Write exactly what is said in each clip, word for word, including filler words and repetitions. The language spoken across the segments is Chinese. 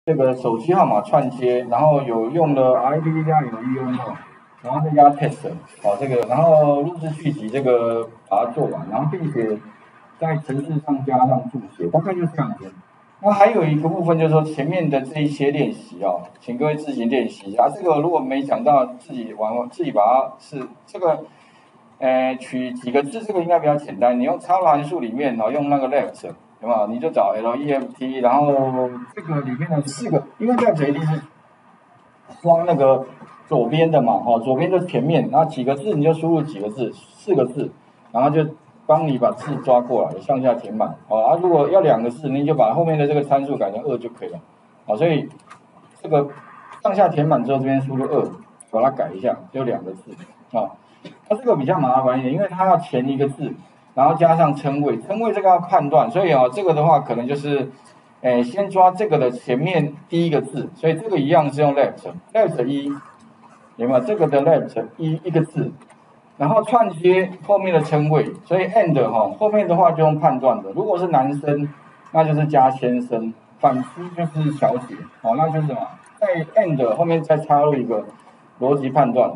这个手机号码串接，然后有用了 R A P P 加有 E N 哦，然后再加 test 哦这个，然后录制续集这个把它做完，然后并且在程式上加上注解，大概就这样子。那还有一个部分就是说前面的这一些练习哦，请各位自行练习啊。这个如果没讲到，自己玩自己把它是这个，呃，取几个字，这个应该比较简单。你用插入函数里面哦，用那个 left， 对吧？你就找 left， 然后这个里面的四个，因为 left 一定是双那个左边的嘛，哦，左边就是前面，然后几个字你就输入几个字，四个字，然后就帮你把字抓过来，上下填满，哦，啊，如果要两个字，你就把后面的这个参数改成二就可以了，好，所以这个上下填满之后，这边输入二，把它改一下，就两个字，啊，它这个比较麻烦一点，因为它要前一个字，然后加上称谓，称谓这个要判断，所以啊，这个的话可能就是，诶，先抓这个的前面第一个字，所以这个一样是用 left，left 一，有没有？这个的 left 一一个字。然后串接后面的称谓，所以 and 哈后面的话就用判断的，如果是男生，那就是加先生，反之就是小姐，好，那就是什么，在 and 后面再插入一个逻辑判断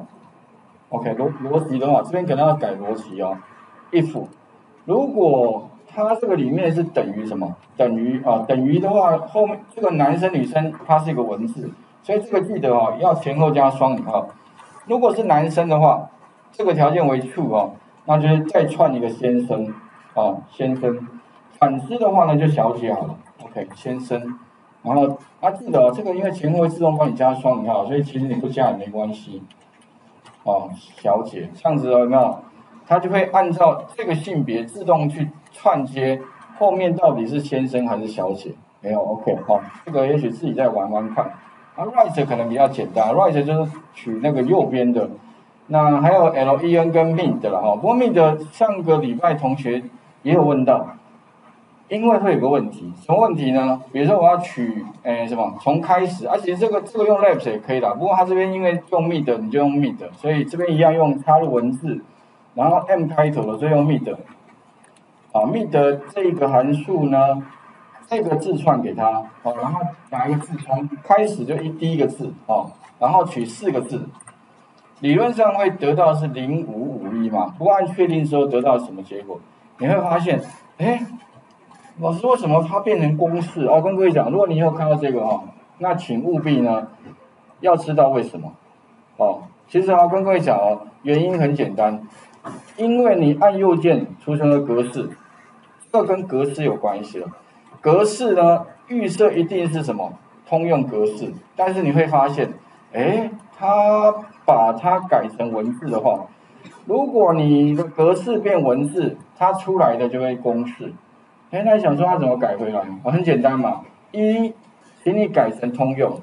，OK 逻逻辑的话，这边可能要改逻辑哦 ，if 如果它这个里面是等于什么，等于啊等于的话，后面这个男生女生它是一个文字，所以这个记得哦要前后加双引号，如果是男生的话。这个条件为 true 哦，那就是再串一个先生哦，先生。反之的话呢，就小姐好了 ，OK， 先生。然后啊，记得哦，这个因为前后会自动帮你加双引号，所以其实你不加也没关系。哦，小姐，这样子有没有？它就会按照这个性别自动去串接后面到底是先生还是小姐？没有 ，OK， 好、哦，这个也许自己再玩玩看。啊 ，right 可能比较简单 ，right 就是取那个右边的。那还有 len 跟 mid 的啦哈，不过 mid 上个礼拜同学也有问到，因为会有个问题，什么问题呢？比如说我要取诶什么从开始，而、啊、且这个这个用 left 也可以啦，不过它这边因为用 mid 你就用 mid， 所以这边一样用插入文字，然后 m 开头的所以用 mid， 啊 mid 这个函数呢，这个字串给它，好，然后哪一个字从开始就一第一个字啊，然后取四个字。理论上会得到是零五五一嘛，不过按确定之后得到什么结果？你会发现，哎，老师为什么它变成公式？哦，跟各位讲，如果你以后看到这个哦，那请务必呢要知道为什么。哦，其实啊，跟各位讲哦，原因很简单，因为你按右键储存了格式，这跟格式有关系了。格式呢预设一定是什么通用格式，但是你会发现，哎，它把它改成文字的话，如果你的格式变文字，它出来的就会公式。哎，那你想说它怎么改回来？哦，很简单嘛，一，请你改成通用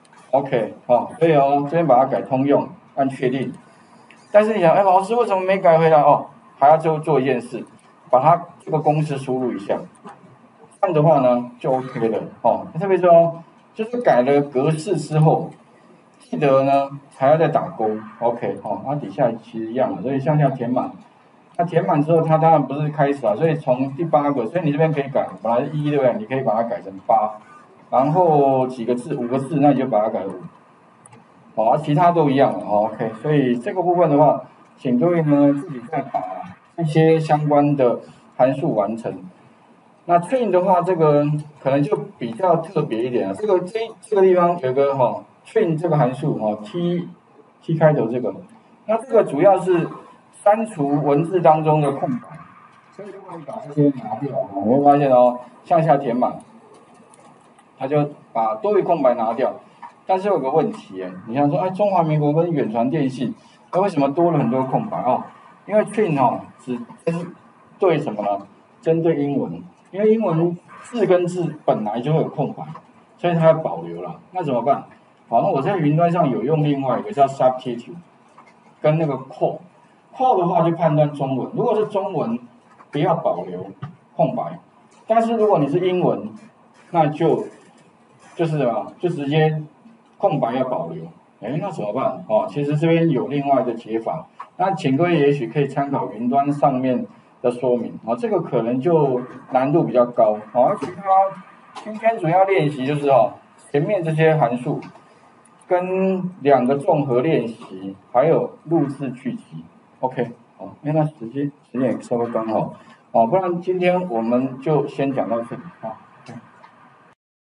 ，OK， 好，所以哦，这边把它改通用，按确定。但是你想，哎，老师为什么没改回来？哦，还要做做一件事，把它这个公式输入一下，这样的话呢就 OK 了。哦，特别说，就是改了格式之后。记得呢，还要再打勾 ，OK， 哦，它底下其实一样的，所以向下填满。那填满之后，它当然不是开始啊，所以从第八个，所以你这边可以改，本来是一对不对？你可以把它改成八，然后几个字，五个字，那你就把它改五。好、哦，其他都一样了、哦、，OK， 所以这个部分的话，请各位呢自己再把一些相关的函数完成。那 train 的话，这个可能就比较特别一点啊，这个这这个地方有个哈。哦train 这个函数哦 ，t t 开头这个，那这个主要是删除文字当中的空白，所以如果你把这些拿掉，你会发现哦，向下填满，它就把多余空白拿掉。但是有个问题哎，你想说哎，中华民国跟远传电信，它为什么多了很多空白哦？因为 train 哦只针对什么呢？针对英文，因为英文字跟字本来就会有空白，所以它要保留了。那怎么办？好，那我在云端上有用另外一个叫 substitute， 跟那个 call，call 的话就判断中文，如果是中文不要保留空白，但是如果你是英文，那就就是啊，就直接空白要保留。哎，那怎么办？哦，其实这边有另外的解法，那请各位也许可以参考云端上面的说明啊，这个可能就难度比较高。好，其他今天主要练习就是哦。 前面这些函数跟两个综合练习，还有录制剧集 ，OK， 好，因为那时间时间也稍微刚好，哦，不然今天我们就先讲到这里啊。